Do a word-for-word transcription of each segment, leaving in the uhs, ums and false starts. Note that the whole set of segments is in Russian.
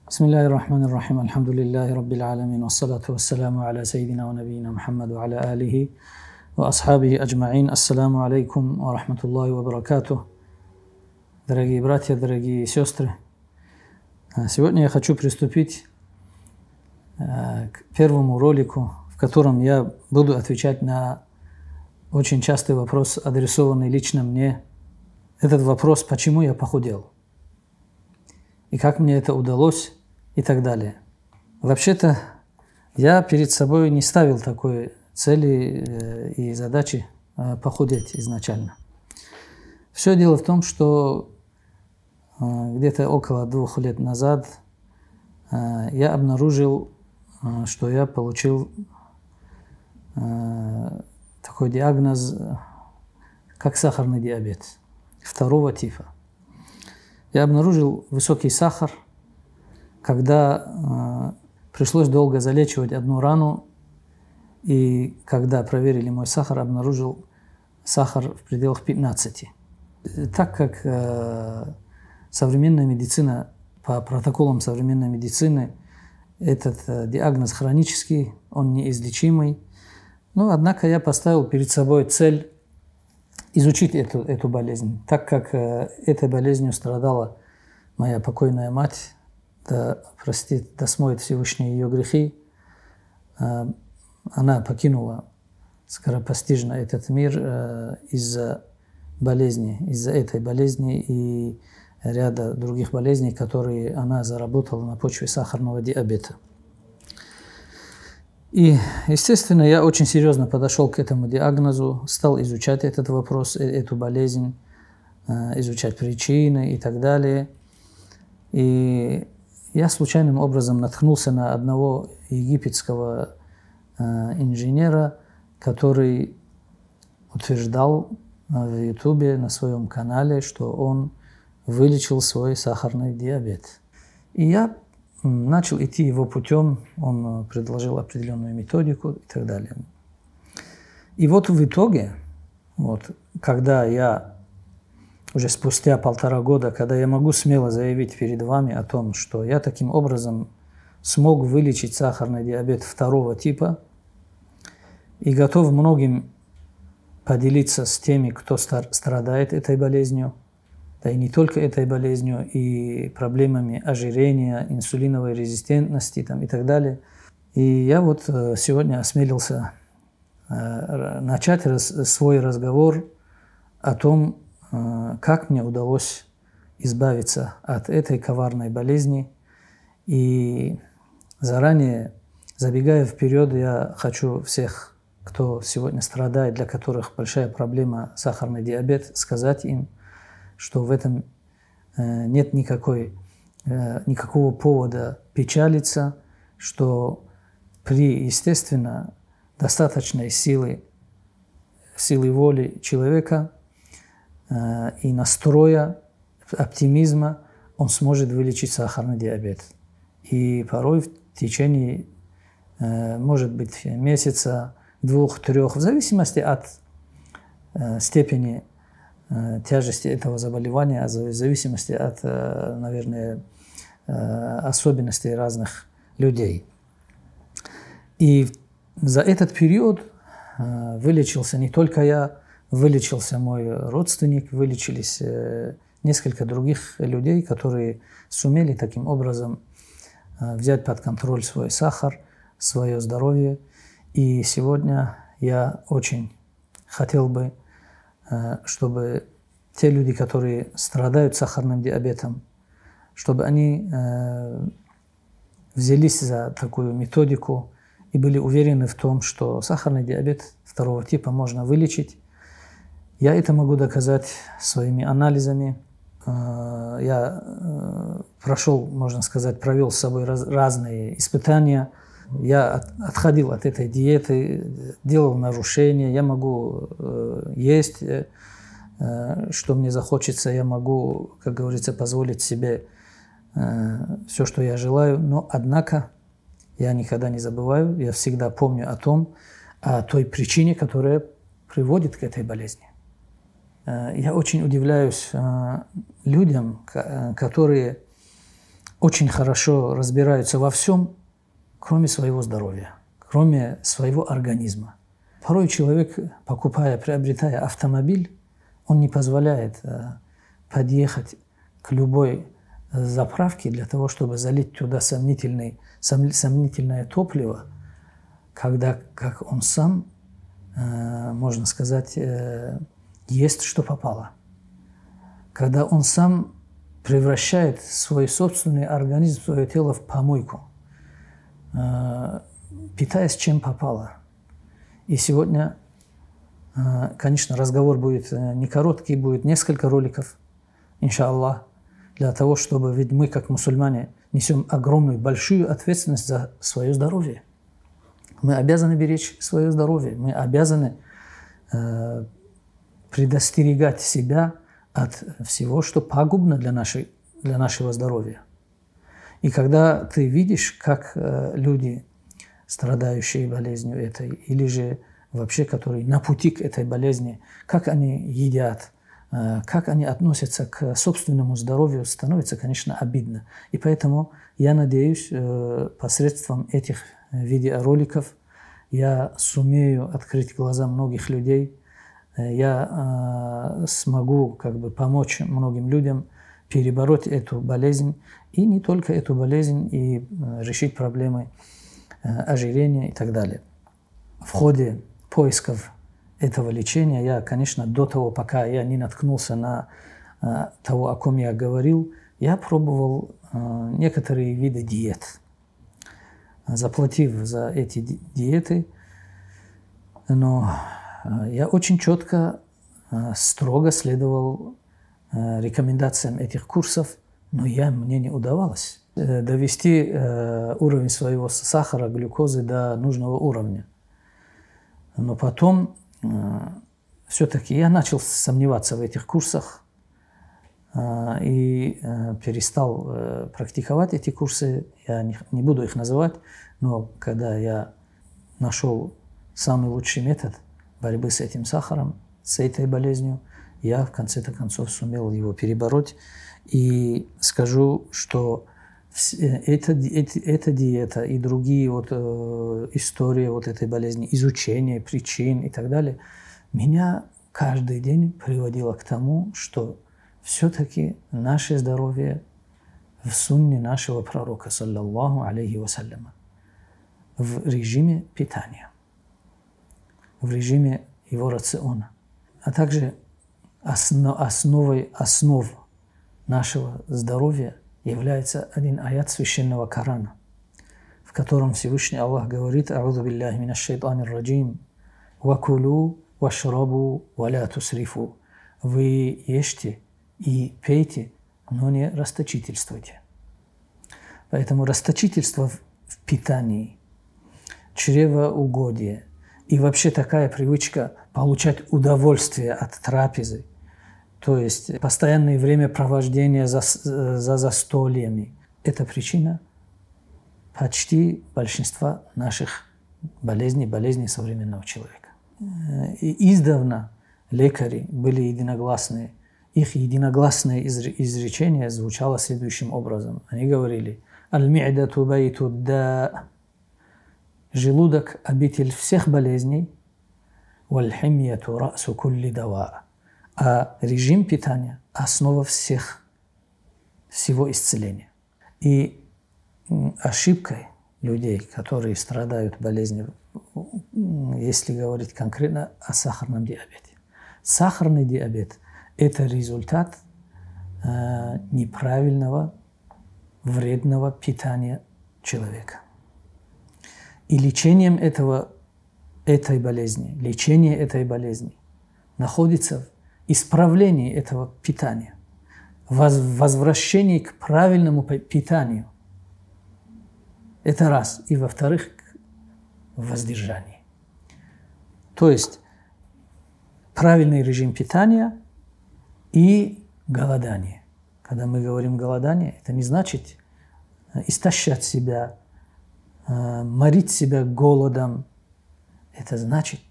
Бисмиллахи рахмани рахим, альхамдулиллахи раббил аламин, вассалату вассаламу аля сайидина ва набийина Мухаммаду аля алихи ва асхабихи аджмаин. Ассаламу алейкум ва рахматуллахи ва баракатух. Дорогие братья, дорогие сестры, сегодня я хочу приступить к первому ролику, в котором я буду отвечать на очень частый вопрос, адресованный лично мне. Этот вопрос: почему я похудел? И как мне это удалось? И так далее. Вообще-то я перед собой не ставил такой цели и задачи похудеть изначально. Все дело в том, что где-то около двух лет назад я обнаружил, что я получил такой диагноз, как сахарный диабет второго типа. Я обнаружил высокий сахар, когда э, пришлось долго залечивать одну рану, и когда проверили мой сахар, обнаружил сахар в пределах пятнадцати. Так как э, современная медицина, по протоколам современной медицины, этот э, диагноз хронический, он неизлечимый, но однако я поставил перед собой цель изучить эту, эту болезнь, так как э, этой болезнью страдала моя покойная мать. Да простит, да смоет Всевышний ее грехи. Она покинула скоропостижно этот мир из-за болезни, из-за этой болезни и ряда других болезней, которые она заработала на почве сахарного диабета. И, естественно, я очень серьезно подошел к этому диагнозу, стал изучать этот вопрос, эту болезнь, изучать причины и так далее. И я случайным образом наткнулся на одного египетского э, инженера, который утверждал в Ютубе, на своем канале, что он вылечил свой сахарный диабет. И я начал идти его путем, он предложил определенную методику и так далее. И вот в итоге, вот, когда я уже спустя полтора года, когда я могу смело заявить перед вами о том, что я таким образом смог вылечить сахарный диабет второго типа и готов многим поделиться с теми, кто страдает этой болезнью, да и не только этой болезнью, и проблемами ожирения, инсулиновой резистентности там, и так далее. И я вот сегодня осмелился начать свой разговор о том, как мне удалось избавиться от этой коварной болезни. И заранее, забегая вперед, я хочу всех, кто сегодня страдает, для которых большая проблема сахарный диабет, сказать им, что в этом нет никакой, никакого повода печалиться, что при, естественно, достаточной силы, силы воли человека и настроя, оптимизма, он сможет вылечить сахарный диабет. И порой в течение, может быть, месяца, двух, трех, в зависимости от степени тяжести этого заболевания, в зависимости от, наверное, особенностей разных людей. И за этот период вылечился не только я, вылечился мой родственник, вылечились несколько других людей, которые сумели таким образом взять под контроль свой сахар, свое здоровье. И сегодня я очень хотел бы, чтобы те люди, которые страдают сахарным диабетом, чтобы они взялись за такую методику и были уверены в том, что сахарный диабет второго типа можно вылечить. Я это могу доказать своими анализами. Я прошел, можно сказать, провел с собой разные испытания. Я отходил от этой диеты, делал нарушения. Я могу есть, что мне захочется. Я могу, как говорится, позволить себе все, что я желаю. Но, однако, я никогда не забываю, я всегда помню о том, о той причине, которая приводит к этой болезни. Я очень удивляюсь людям, которые очень хорошо разбираются во всем, кроме своего здоровья, кроме своего организма. Порой человек, покупая, приобретая автомобиль, он не позволяет подъехать к любой заправке для того, чтобы залить туда сомнительный, сомнительное топливо, когда, как он сам, можно сказать, ест, что попало. Когда он сам превращает свой собственный организм, свое тело в помойку, питаясь чем попало. И сегодня, конечно, разговор будет не короткий, будет несколько роликов, иншаллах, для того, чтобы, ведь мы, как мусульмане, несем огромную, большую ответственность за свое здоровье. Мы обязаны беречь свое здоровье, мы обязаны э, предостерегать себя от всего, что пагубно для, нашей, для нашего здоровья. И когда ты видишь, как э, люди, страдающие болезнью этой, или же вообще, которые на пути к этой болезни, как они едят, э, как они относятся к собственному здоровью, становится, конечно, обидно. И поэтому я надеюсь, э, посредством этих видеороликов я сумею открыть глаза многих людей, я э, смогу как бы помочь многим людям перебороть эту болезнь, и не только эту болезнь, и э, решить проблемы э, ожирения и так далее. В ходе поисков этого лечения я, конечно, до того, пока я не наткнулся на э, того, о ком я говорил, я пробовал э, некоторые виды диет. Заплатив за эти диеты, но я очень четко, строго следовал рекомендациям этих курсов, но я, мне не удавалось довести уровень своего сахара, глюкозы до нужного уровня. Но потом все-таки я начал сомневаться в этих курсах и перестал практиковать эти курсы. Я не, не буду их называть, но когда я нашел самый лучший метод борьбы с этим сахаром, с этой болезнью, я в конце-то концов сумел его перебороть. И скажу, что эта, эта, эта диета и другие вот, э, истории вот этой болезни, изучение причин и так далее, меня каждый день приводило к тому, что все-таки наше здоровье в сунне нашего пророка, саллаллаху алейхи вассаляма, в режиме питания, в режиме его рациона, а также основ, основой основ нашего здоровья является один аят священного Корана, в котором Всевышний Аллах говорит: «А'удhu билляхи минаш шайтанир раджим, ва кулу вашрабу ва ля тусрифу». Вы ешьте и пейте, но не расточительствуйте. Поэтому расточительство в питании, чревоугодие и вообще такая привычка получать удовольствие от трапезы, то есть постоянное времяпровождение за, за застольями, это причина почти большинства наших болезней, болезней современного человека. И издавна лекари были единогласны. Их единогласное изречение звучало следующим образом. Они говорили: «Аль-ми'дату байту да». Желудок – обитель всех болезней. «Валь-химьяту расу кулли дава». А режим питания – основа всех, всего исцеления. И ошибкой людей, которые страдают болезнью, если говорить конкретно о сахарном диабете. Сахарный диабет – это результат э, неправильного, вредного питания человека. И лечением этого, этой болезни, лечение этой болезни находится в исправлении этого питания, возвращении к правильному питанию. Это раз. И во-вторых, к воздержанию. То есть правильный режим питания и голодание. Когда мы говорим голодание, это не значит истощать себя, морить себя голодом. Это значит,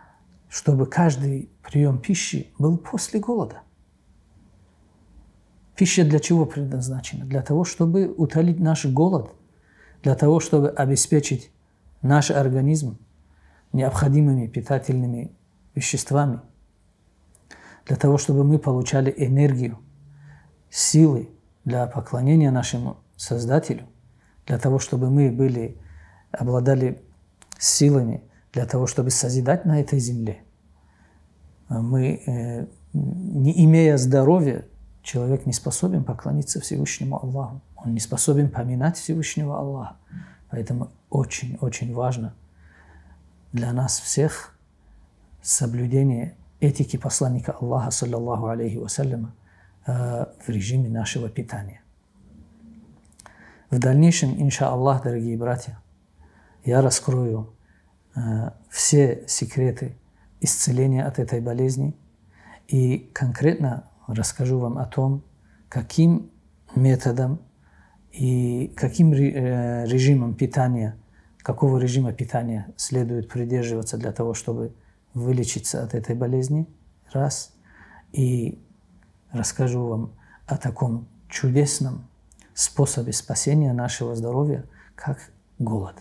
чтобы каждый прием пищи был после голода. Пища для чего предназначена? Для того, чтобы утолить наш голод, для того, чтобы обеспечить наш организм необходимыми питательными веществами, для того, чтобы мы получали энергию, силы для поклонения нашему Создателю, для того, чтобы мы были, обладали силами для того, чтобы созидать на этой земле. Мы, э, не имея здоровья, человек не способен поклониться Всевышнему Аллаху. Он не способен поминать Всевышнего Аллаха. Поэтому очень-очень важно для нас всех соблюдение этики посланника Аллаха, саллаллаху алейхи вассаляма, э, в режиме нашего питания. В дальнейшем, иншаллах, дорогие братья, я раскрою э, все секреты исцеления от этой болезни и конкретно расскажу вам о том, каким методом и каким э, режимом питания, какого режима питания следует придерживаться для того, чтобы вылечиться от этой болезни, раз, и расскажу вам о таком чудесном способе спасения нашего здоровья, как голод.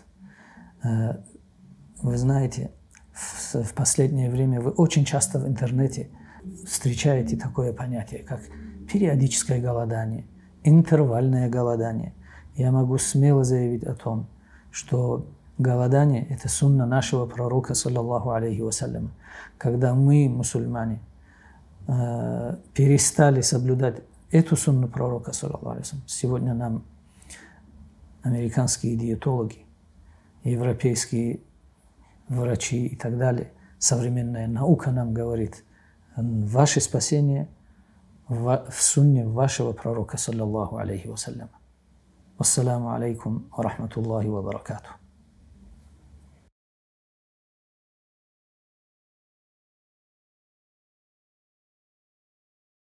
Вы знаете, в последнее время вы очень часто в интернете встречаете такое понятие, как периодическое голодание, интервальное голодание. Я могу смело заявить о том, что голодание – это сунна нашего пророка, саллаллаху алейхи вассалям. Когда мы, мусульмане, перестали соблюдать эту сунну пророка, саллаллаху алейхи вассалям, сегодня нам американские диетологи, европейские врачи и так далее, современная наука нам говорит, ваше спасение в сунне вашего пророка, саллаллаху алейхи вассалям. Ассаламу алейкум ва рахматуллахи ва баракатух.